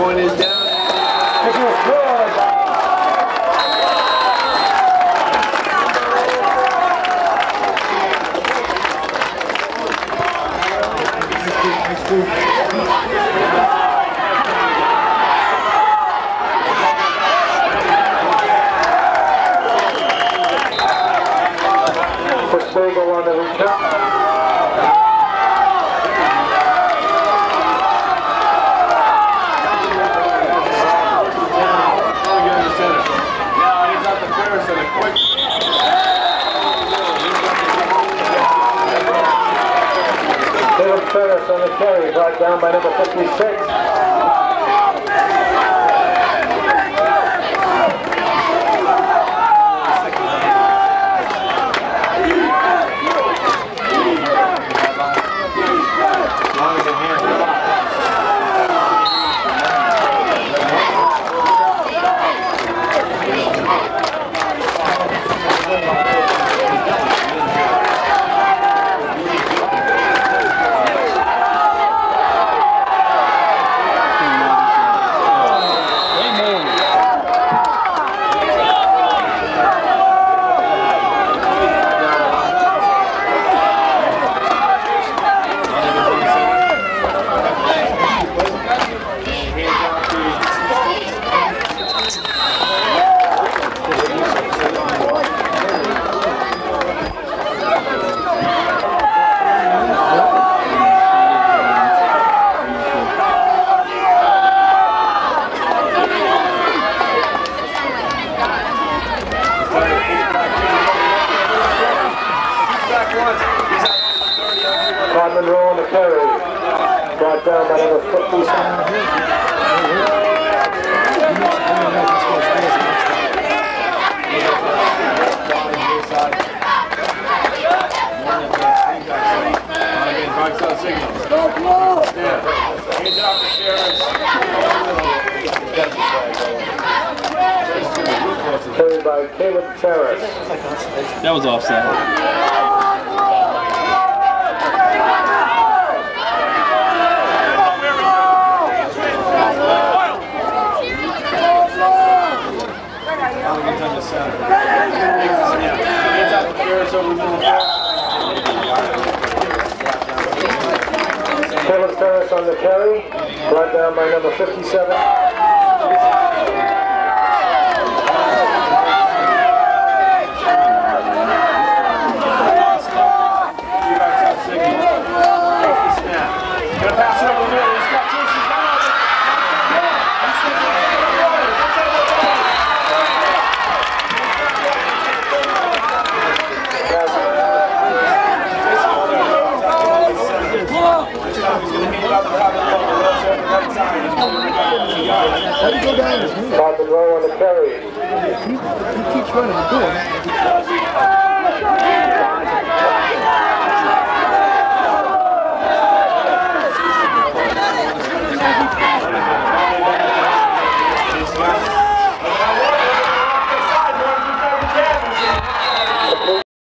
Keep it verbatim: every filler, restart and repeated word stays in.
point is down. Push Bagel on the return. Caleb Ferris on the carry, brought down by number fifty-six. Monroe on the carry, brought down by number fifty-seven. Carried by Caleb Ferris. That was offside. Caleb Ferris on the carry, brought down by number fifty-seven.